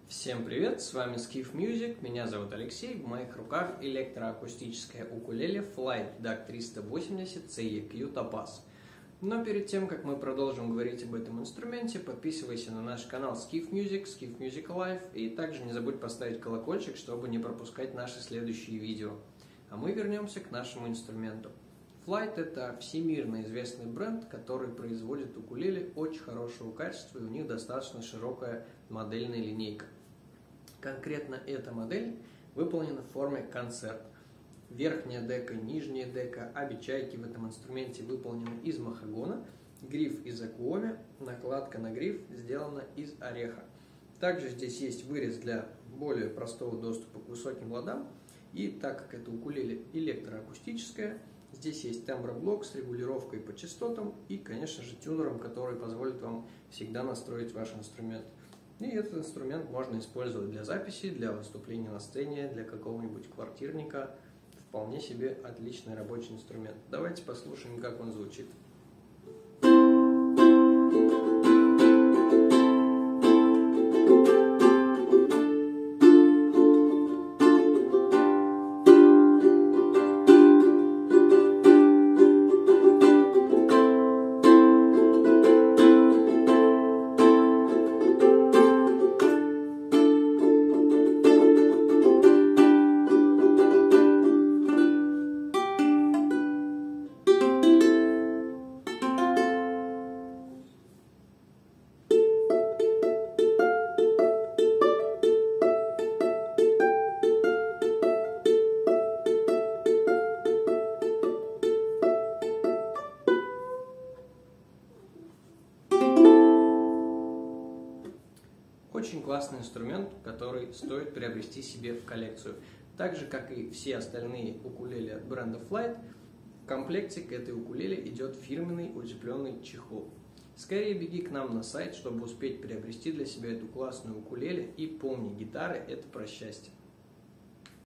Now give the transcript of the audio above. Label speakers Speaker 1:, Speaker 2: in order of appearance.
Speaker 1: Всем привет, с вами Skiff Music, меня зовут Алексей, в моих руках электроакустическое укулеле Flight DAC 380 CEQ Topaz. Но перед тем, как мы продолжим говорить об этом инструменте, подписывайся на наш канал Skiff Music, Skiff Music Live, и также не забудь поставить колокольчик, чтобы не пропускать наши следующие видео. А мы вернемся к нашему инструменту. Flight — это всемирно известный бренд, который производит укулеле очень хорошего качества, и у них достаточно широкая модельная линейка. Конкретно эта модель выполнена в форме концерт. Верхняя дека, нижняя дека, обе чайки в этом инструменте выполнены из махагона, гриф из акуоми, накладка на гриф сделана из ореха. Также здесь есть вырез для более простого доступа к высоким ладам, и так как это укулеле электроакустическое, здесь есть темброблок с регулировкой по частотам и, конечно же, тюнером, который позволит вам всегда настроить ваш инструмент. И этот инструмент можно использовать для записи, для выступления на сцене, для какого-нибудь квартирника. Вполне себе отличный рабочий инструмент. Давайте послушаем, как он звучит. Очень классный инструмент, который стоит приобрести себе в коллекцию. Так же, как и все остальные укулеле от бренда Flight, в комплекте к этой укулеле идет фирменный утепленный чехол. Скорее беги к нам на сайт, чтобы успеть приобрести для себя эту классную укулеле, и помни, гитары — это про счастье.